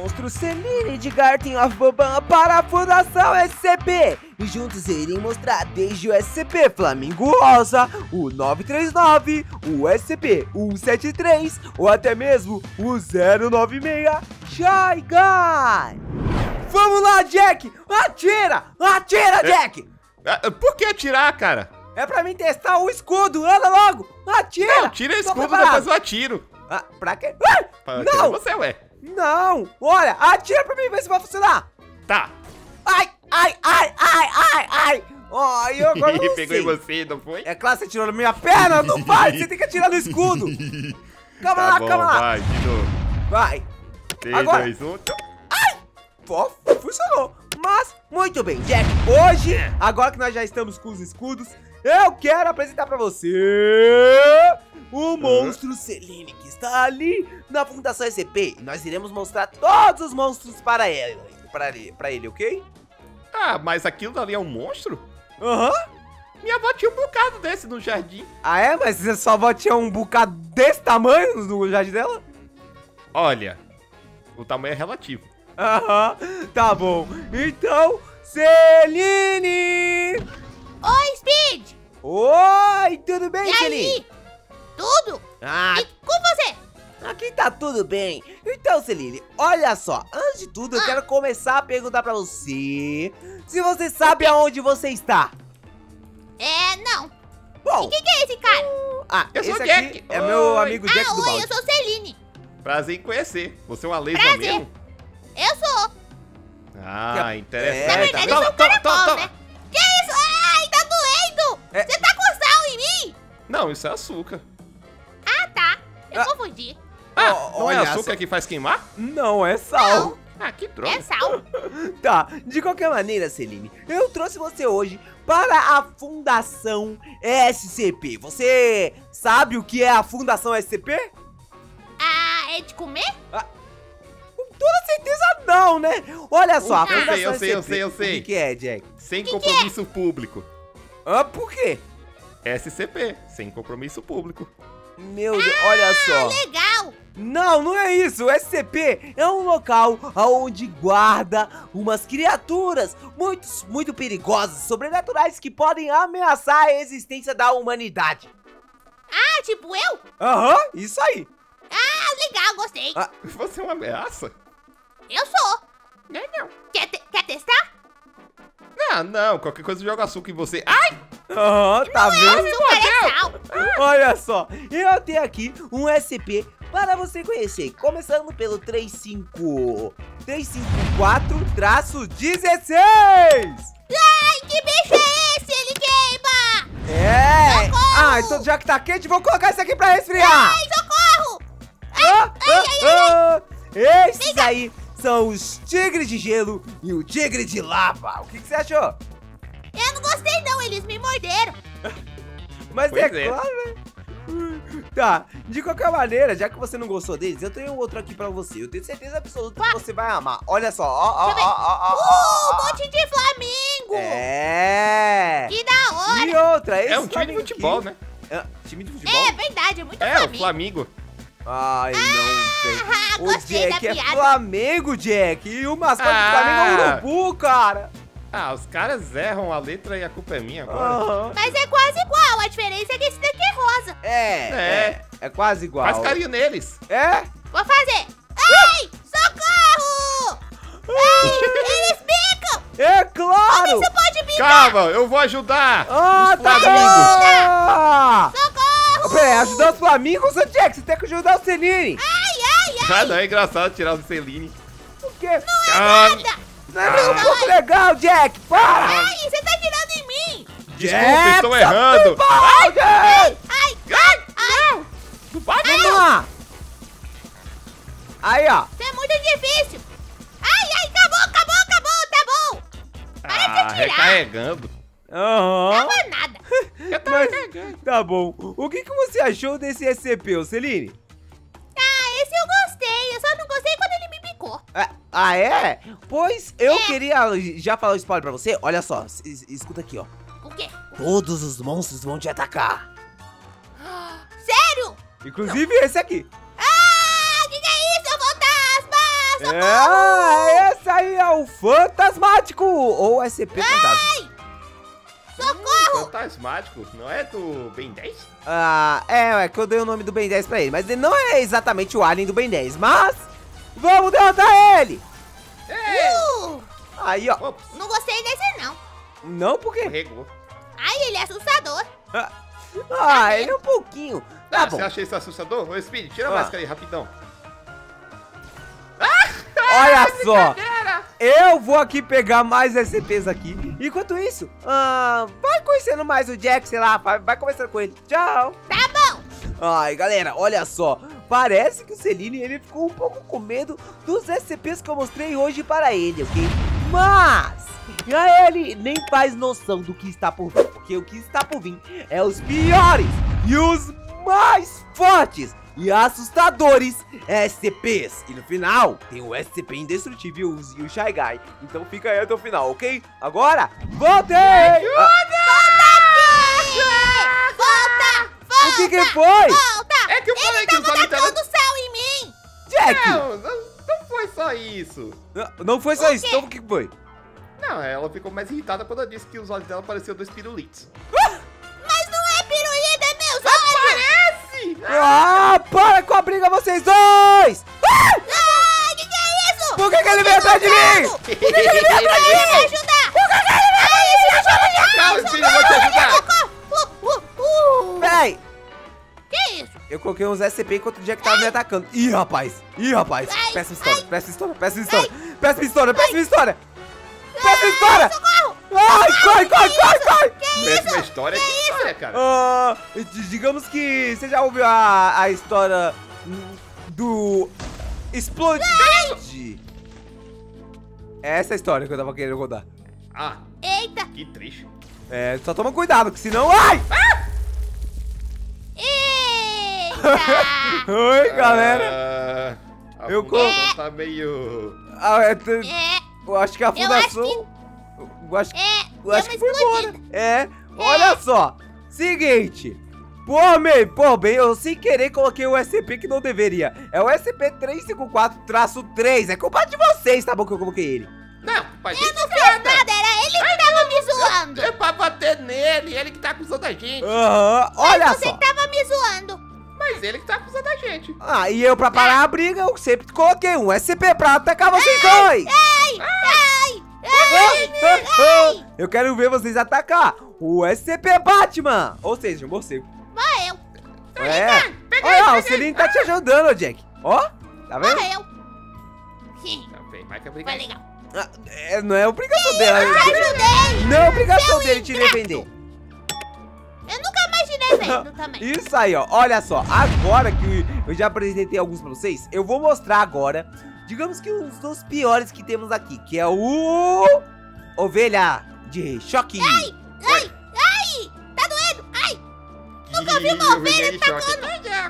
monstros Celine de Garten of Boban para a Fundação SCP. E juntos irem mostrar desde o SCP Flamingo Rosa, o 939, o SCP-173 ou até mesmo o 096 Shy Guy. Vamos lá, Jack! Atira! Atira, Jack! Por que atirar, cara? É pra mim testar o escudo, anda logo! Atira! Não, tira o escudo, depois eu atiro. Pra quê? Pra não! você, ué. Não! Olha, atira pra mim ver se vai funcionar! Tá. Ai! Ai, eu agora não Pegou sei. em você, não foi? É claro, você atirou na minha perna, não vai! Você tem que atirar no escudo! Calma Tá lá, bom, calma lá! vai, de novo. Vai! 3, Agora. 2, 1. Pô, funcionou! Mas, muito bem, Jack, hoje, agora que nós já estamos com os escudos, eu quero apresentar pra você o monstro Celine, que está ali na Fundação SCP. E nós iremos mostrar todos os monstros para ele, ok? Ah, mas aquilo ali é um monstro? Aham. Minha avó tinha um bocado desse no jardim. Ah, é? Mas sua avó tinha um bocado desse tamanho no jardim dela? Olha, o tamanho é relativo. Aham, tá bom. Então, Celine! Oi, Speed! Oi, tudo bem, E Celine? aí? Tudo? Ah, E com você? aqui tá tudo bem. Então, Celine, olha só. Antes de tudo, eu quero começar a perguntar pra você se você sabe aonde você está. Não. Bom, Quem que é esse cara? Eu sou esse o Jack. aqui é meu Oi. amigo Jack do Oi, balde. eu sou Celine. Prazer em conhecer. Você é uma lesma Prazer. mesmo? Eu sou. Ah, interessante. Na verdade, eu sou um caracol, né? Que isso? Ai, tá doendo! É. Você tá com sal em mim? Não, isso é açúcar. Ah, tá. Eu confundi. Não é olha açúcar só. que faz queimar? Não, é sal. Ah, que droga. É sal. Tá, de qualquer maneira, Celine, eu trouxe você hoje para a Fundação SCP. Você sabe o que é a Fundação SCP? Ah, é de comer? Com toda certeza não, né? Olha só, a Eu sei, Fundação eu sei, eu SCP. sei, eu sei. O que é, Jack? Sem compromisso público. Por quê? SCP, sem compromisso público. Meu Deus, olha só. Legal. Não, não é isso. O SCP é um local onde guarda umas criaturas muito perigosas, sobrenaturais, que podem ameaçar a existência da humanidade. Ah, tipo eu? Aham, isso aí. Ah, legal, gostei. Você é uma ameaça? Eu sou. Não. Quer testar? Não, qualquer coisa joga açúcar em você. Ai! Aham, tá vendo? Açúcar é sal. Olha só, eu tenho aqui um SCP para você conhecer, começando pelo 354-16. Ai, que bicho é esse? Ele queima. É! Socorro! Então já que tá quente, vou colocar isso aqui pra resfriar! Ai, socorro. Esses aí são os tigres de gelo e o tigre de lava. O que você achou? Eu não gostei não, eles me morderam. Mas Pois é é. claro, né? Tá, de qualquer maneira, já que você não gostou deles, eu tenho outro aqui pra você. Eu tenho certeza absoluta que você vai amar. Olha só, ó. Um monte de Flamengo. É! Que da hora. E outra, esse É um time de Flamengo futebol, aqui- né? Time de futebol? É verdade, é muito É, Flamengo. o Flamengo. Ai, não sei. O gostei Jack da é piada. Flamengo, Jack. E o mascote do Flamengo é o urubu, cara. Os caras erram a letra e a culpa é minha agora. Aham. Mas é quase igual, a diferença é que esse daqui é rosa. É quase igual. Faz carinho neles. É? Vou fazer. Ai, socorro. Ai, eles picam. É claro! Você pode picar. Calma, eu vou ajudar. Ah, os tá Flamingos. bom! Socorro. Pera aí, ajudar os Flamingos, ô Jack, você tem que ajudar o Celine. Não, é engraçado tirar o Celine. Por quê? Nada. Não é nem um pouco legal, Jack, para! Ai, você tá tirando em mim. Desculpa, estou errando. Ai, Jack! Ai. Vamos lá! Aí, ó. Isso é muito difícil. Ai, acabou, tá bom. Para de atirar. Recarregando. Aham. Não é nada. Eu tô Mas- recarregando. Tá bom. O que você achou desse SCP, ô Celine? Esse eu gostei, eu só não gostei quando ele me picou. É? Pois eu queria já falar o spoiler pra você. Olha só, escuta aqui, ó. O quê? Todos os monstros vão te atacar. Sério? Inclusive esse aqui. Que é isso? Eu fantasma! Esse aí é o Fantasmático, ou SCP Fantasma. Socorro! Fantasmático, não é do Ben 10? É que eu dei o nome do Ben 10 pra ele, mas ele não é exatamente o alien do Ben 10, mas vamos derrotar ele. Aí, ó. Ops, Não gostei desse, não. Não, por quê? regou. Ai, ele é assustador. Ele é um pouquinho. Tá bom. Você acha isso assustador? Ô, Speed, tira a Ah. máscara aí, rapidão. Olha só. Brincadeira! Eu vou aqui pegar mais SCPs aqui. Enquanto isso, vai conhecendo mais o Jack, sei lá, vai conversando com ele. Tchau. Tá bom. Ai, galera, olha só. Parece que o Celine, ele ficou um pouco com medo dos SCPs que eu mostrei hoje para ele, ok? Mas ele nem faz noção do que está por vir, porque o que está por vir é os piores e os mais fortes e assustadores SCPs. E no final, tem o SCP Indestrutível e o Shy Guy. Então fica aí até o final, ok? Agora, voltei! Volta! O que foi? Volta! É que eu falei que os Tava olhos tacando sal em mim! Jack! Não foi só isso. Não foi só O isso, quê? então o que foi? Não, ela ficou mais irritada quando eu disse que os olhos dela pareciam dois pirulitos. Mas não é pirulito, é meus olhos! Parece! Para com a briga vocês dois! Ai, que é isso? Por que ele veio atrás de mim? Por que ele veio atrás de mim? Me ajudar! Ai, esse me chama de Calma, Speed, eu vou te ajudar. Peraí, Que isso? eu coloquei uns SCP enquanto o Jack tava me atacando. Ih, rapaz! Ai, Peça história, ai. peça história, peça história! Peça história, peça história! Peça história! Socorro! Ai, corre! Péssima história, que história, cara? Digamos que você já ouviu a história do Explode. É essa a história que eu tava querendo contar. Ah, Eita! que triste. Só toma cuidado, que senão... Ai! Eita! Oi, galera! A Eu fundação tá meio... Eu acho que a Eu acho fundação... Eu acho Deu acho uma que foi embora. explodida. Olha só. Seguinte. Pô, bem, eu sem querer coloquei o SCP que não deveria. É o SCP-354-3. É culpa de vocês, tá bom, que eu coloquei ele. Não, pai, Eu não fiz nada, era ele que tava me zoando! é pra bater nele, ele que tá acusando a gente. Olha Você só. tava me zoando! Mas ele que tá acusando a gente. E eu, pra parar a briga, eu sempre coloquei um SCP pra atacar vocês dois. Eu quero ver vocês atacar o SCP Batman. Ou seja, o morcego. Morreu! Olha, o Celine tá te ajudando, Jack. Ó, tá vendo? Morreu! Sim, Não, vem, vai que é foi brigar. legal! Não é obrigação dela. Eu te ajudei! Não é obrigação Seu dele te ingrato. defender. Eu nunca mais te defendo também! Isso aí, ó. Olha só. Agora que eu já apresentei alguns pra vocês, eu vou mostrar agora, digamos que um dos piores que temos aqui, que é o... Ovelha de choque. Ai! Tá doendo! Ai! Nunca vi uma ovelha atacando. É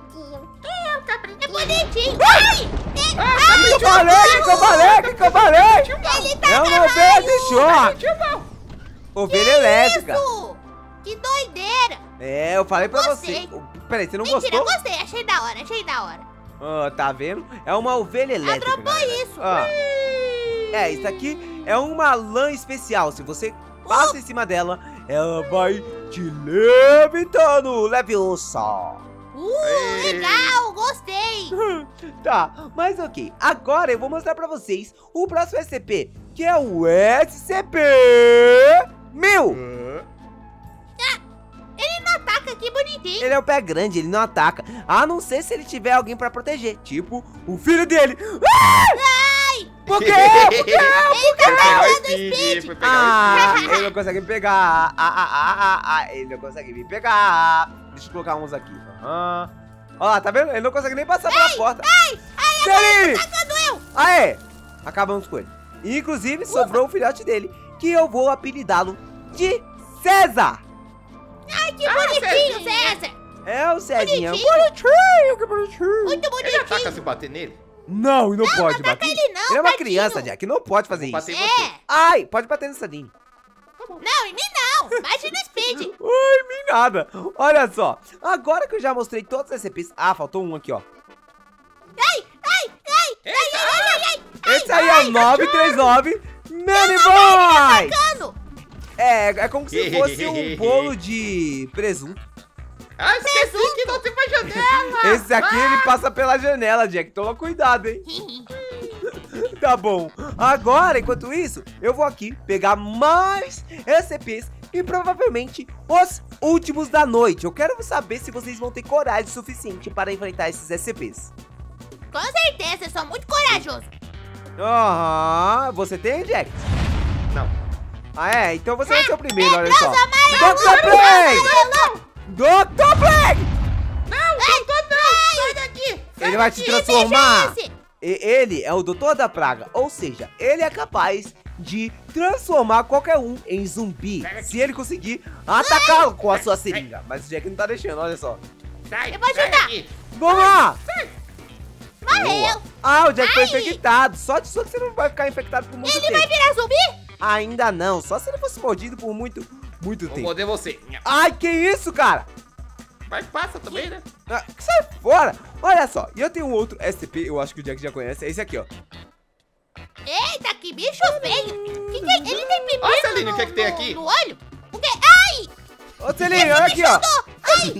bonitinho! Ai! Que eu falei? Ele tá É uma ovelha de choque. Ovelha elétrica. Isso! Que doideira! Eu falei pra Gostei. você. Peraí, você não Mentira, gostou? gostei, achei da hora! Tá vendo? É uma ovelha elétrica. Atropou galera. isso! Isso aqui é uma lã especial. Se você passa em cima dela, ela vai te levitando. Leviosa. Ei. Legal, gostei! Tá, mas ok. Agora eu vou mostrar pra vocês o próximo SCP, que é o SCP-1000. Ele não ataca, que bonitinho! Ele é o pé grande, ele não ataca. A não ser se ele tiver alguém pra proteger. Tipo, o filho dele. Ai! Por quê? Ele tá pegando o Speed! Foi pegar o Speed. Ele não consegue me pegar. Ele não consegue me pegar. Deixa eu colocar uns aqui. Olha lá, tá vendo? Ele não consegue nem passar pela porta. Celine! Atacando eu! Aê! Acabamos com ele. Inclusive, sobrou o filhote dele, que eu vou apelidá-lo de César. Ai, que bonitinho, César! É o Cezinha. Bonitinho. Que bonitinho. Muito Ele ataca bonitinho! se bater nele? Não, não pode Não ataca bater. ele não, Ele é uma tadinho. criança, Jack. Não pode fazer Vou isso. bater em você. É! Ai, pode bater no Cezinho. Não, em mim não! Bate no Speed! Ai, me nada. Olha só. Agora que eu já mostrei todos os SCPs. Faltou um aqui, ó. Ai! o 939 Mini Boy. Cano. É como se fosse um bolo de presunto. Ah, esqueci que não tem mais janela. Esse aqui ele passa pela janela, Jack. Toma cuidado, hein? Tá bom. Agora, enquanto isso, eu vou aqui pegar mais SCPs e provavelmente os últimos da noite. Eu quero saber se vocês vão ter coragem suficiente para enfrentar esses SCPs. Com certeza, eu sou muito corajoso. Aham. Você tem, Jack? Não. Ah, é? Então você vai ser o primeiro, olha só. Amarelo, Dr. Plague! amarelo. Dr. Plague! Não, doutor, não. Sai daqui. Ele vai te Que bicho transformar. é esse? Ele é o Doutor da Praga, ou seja, ele é capaz de transformar qualquer um em zumbi, se ele conseguir atacá-lo com a sua seringa. Mas o Jack não tá deixando, olha só. Sai, Eu vou sai ajudar. daqui. Vamos lá! Morreu. Ah, o Jack foi Ai. infectado. Só que você não vai ficar infectado por muito Ele tempo. vai virar zumbi? Ainda não, só se ele fosse mordido por muito Vou tempo. morder você. Ai, que isso, cara? Mas passa também, né? Ah, sai fora! Olha só, e eu tenho um outro SCP, eu acho que o Jack já conhece, é esse aqui, ó. Eita, que bicho feio. Ele tem pepino Olha, Celine, o que é que tem aqui? no olho? O quê? Ai! Ô, Celinho, olha aqui, ó. Ai!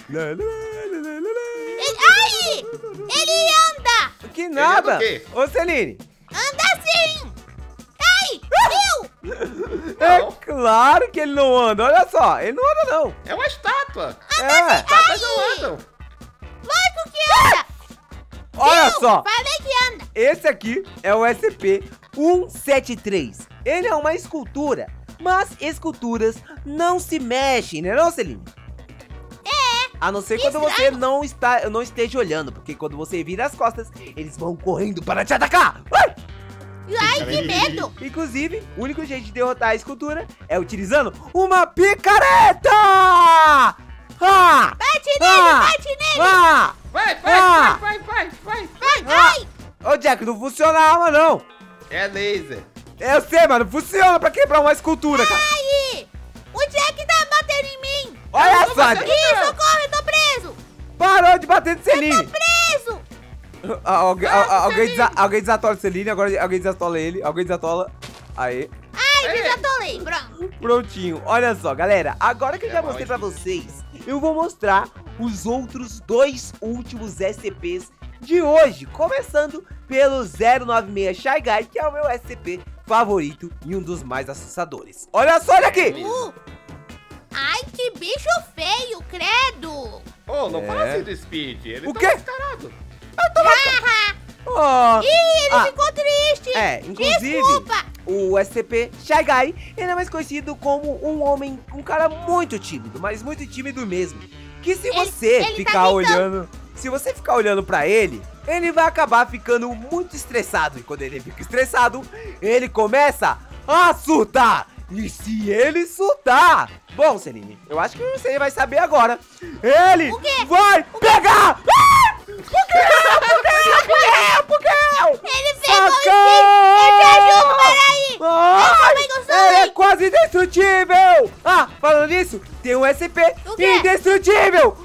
Ai! Ele anda! Que anda nada! o quê? Ô, Celine! Anda sim! Ai! Viu? É Não. claro que ele não anda, olha só, ele não anda não. É uma estátua. É, Estátuas não andam. Lógico que anda! olha Viu? só, Falei que anda! esse aqui é o SCP-173. Ele é uma escultura, mas esculturas não se mexem, né não, Celine? É. A não ser quando você não esteja olhando, porque quando você vira as costas, eles vão correndo para te atacar. Ai! Ai, que medo! Inclusive, o único jeito de derrotar a escultura é utilizando uma picareta! Ah! Bate nele, bate nele! Ah! Vai. Vai, ai! Ô, Jack, não funciona a arma, não. É laser. Eu sei, mas não funciona pra quebrar uma escultura, cara. Ai! O Jack tá batendo em mim! Olha tô só, batendo. Ih, socorro, eu tô preso! parou de bater de Celine. Preso! Alguém desatola o Celine, agora alguém desatola ele, alguém desatola. Aí, Ai, Ei. desatolei, pronto! prontinho. Olha só, galera, agora que eu já É mostrei nóis. pra vocês, eu vou mostrar os outros dois últimos SCPs de hoje, começando pelo 096 Shy Guy, que é o meu SCP favorito e um dos mais assustadores. Olha só, olha aqui! Ai, que bicho feio, credo! Ô, não É. fala assim do Speed. Ele O tá quê? mascarado. Oh, Ih, ele Ah. ficou triste! inclusive, Desculpa! o SCP Shy Guy, ele é mais conhecido como um homem, um cara muito tímido, mas muito tímido mesmo. Que se você ele tá ficar gritando. olhando, se você ficar olhando pra ele, ele vai acabar ficando muito estressado. E quando ele fica estressado, ele começa a surtar. E se ele surtar... Bom, Celine, eu acho que você vai saber agora. Ele O quê? vai pegar... Ah! Por quê? Ele pegou o Socorro! Steve! Eu te ajudo, peraí! Ai, também gostei. ele é quase indestrutível! Ah, falando nisso, tem um SCP O quê? indestrutível!